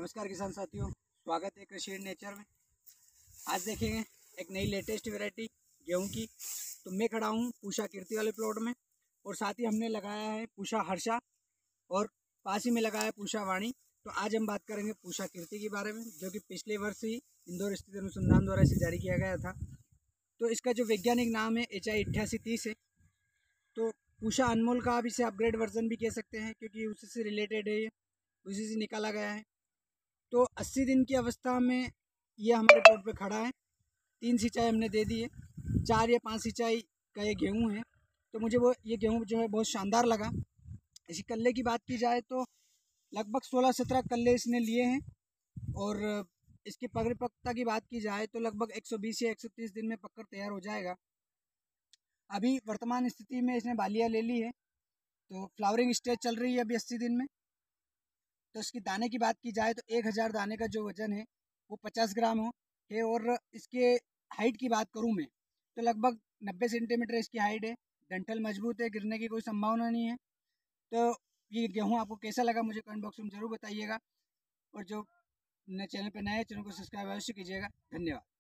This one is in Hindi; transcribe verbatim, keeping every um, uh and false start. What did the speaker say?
नमस्कार किसान साथियों, स्वागत है कृषि नेचर में। आज देखेंगे एक नई लेटेस्ट वैरायटी गेहूं की। तो मैं खड़ा हूं पूषा कीर्ति वाले प्लॉट में और साथ ही हमने लगाया है पूषा हर्षा और पास ही में लगाया है पूषा वाणी। तो आज हम बात करेंगे पूषा कीर्ति के बारे में, जो कि पिछले वर्ष ही इंदौर स्थित अनुसंधान द्वारा इसे जारी किया गया था। तो इसका जो वैज्ञानिक नाम है एच आई अट्ठासी तीस है। तो पूषा अनमोल का आप इसे अपग्रेड वर्जन भी कह सकते हैं, क्योंकि उसी से रिलेटेड है, ये उसी से निकाला गया है। तो अस्सी दिन की अवस्था में ये हमारे प्लॉट पे खड़ा है। तीन सिंचाई हमने दे दी है, चार या पांच सिंचाई का ये गेहूं है। तो मुझे वो ये गेहूं जो है बहुत शानदार लगा। इसी कल्ले की बात की जाए तो लगभग सोलह सत्रह कल्ले इसने लिए हैं और इसकी परिपक्वता की बात की जाए तो लगभग एक सौ बीस या एक सौ तीस दिन में पककर तैयार हो जाएगा। अभी वर्तमान स्थिति में इसने बालियाँ ले ली है, तो फ्लावरिंग स्टेज चल रही है अभी अस्सी दिन में। तो इसकी दाने की बात की जाए तो एक हज़ार दाने का जो वज़न है वो पचास ग्राम हो है। और इसके हाइट की बात करूं मैं तो लगभग नब्बे सेंटीमीटर इसकी हाइट है। डंठल मजबूत है, गिरने की कोई संभावना नहीं है। तो ये गेहूं आपको कैसा लगा मुझे कमेंट बॉक्स में ज़रूर बताइएगा। और जो नए चैनल पर नए चैनल को सब्सक्राइब अवश्य कीजिएगा। धन्यवाद।